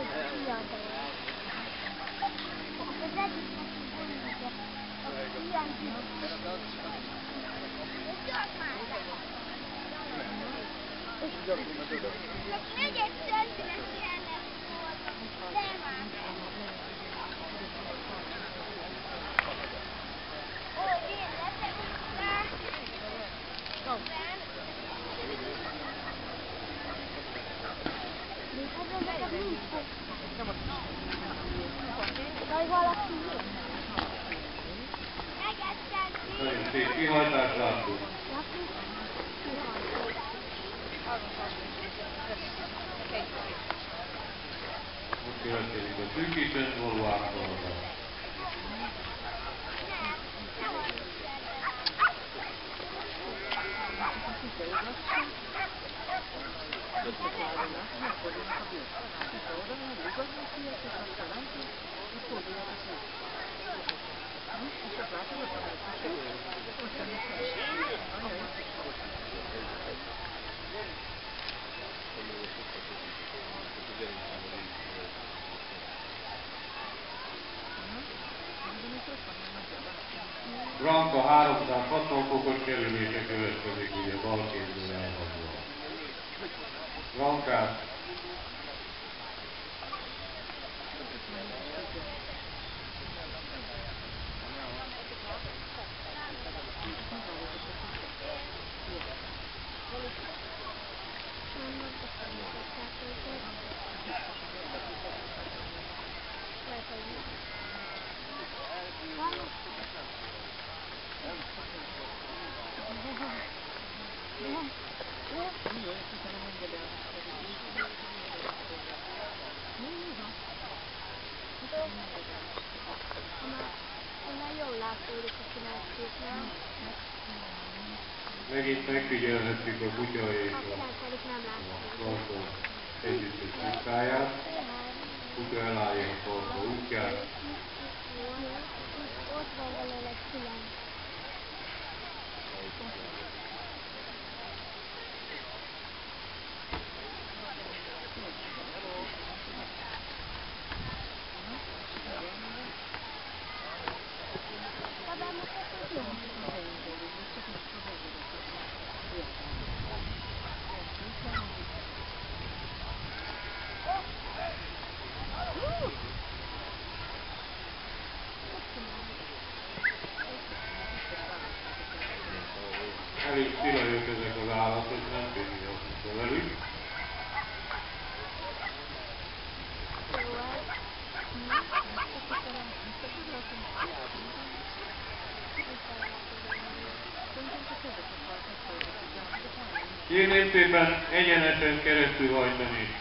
Nagyon szép kihajtást láttuk. Most következik a szűkítőn való áthaladás. Ranka 360 fokos kerülése következik, ugye bal kézből elhagyva. Rankát. Megint megfigyelhettük a kutya és a farka együttes munkáját. Kutya elállja a farka útját. Elég szilajok ezek az állatok, nem könnyű azt velük. Kérném szépen egyenesen keresztül hajtani.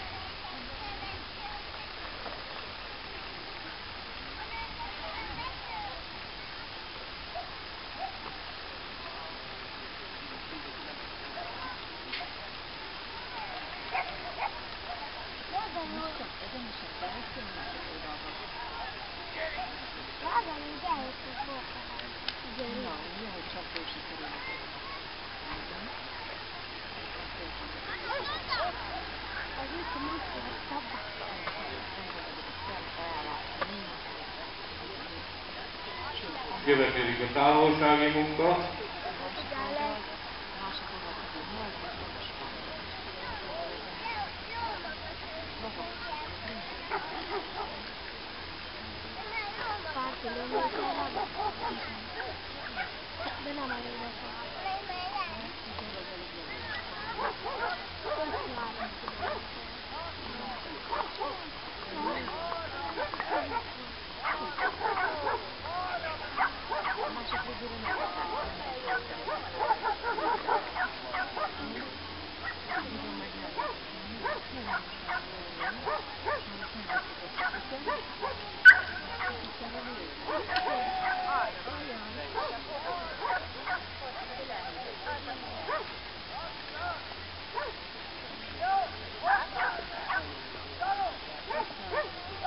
Következik a távolsági munka.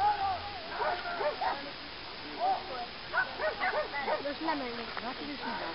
Nem elég.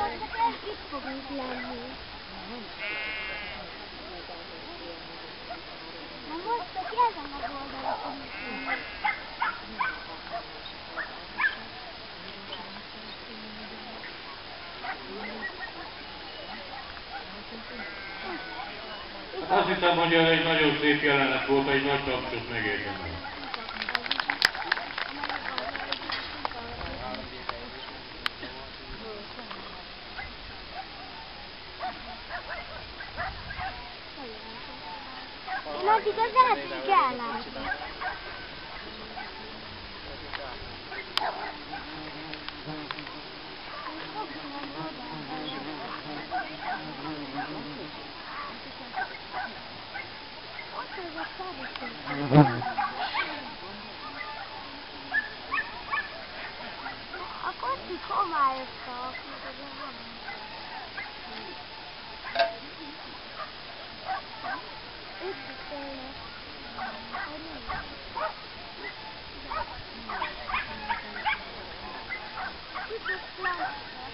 Itt fogunk lenni. Na most csak ezen az oldalon fogunk lenni. Azt hiszem, hogy ez egy nagyon szép jelenet volt, egy nagy tapsot megérdemel. Én addig az eltűnt kell látni. A kocsit homályoztak, meg azért nem. Itt is tényleg. Itt is plassz.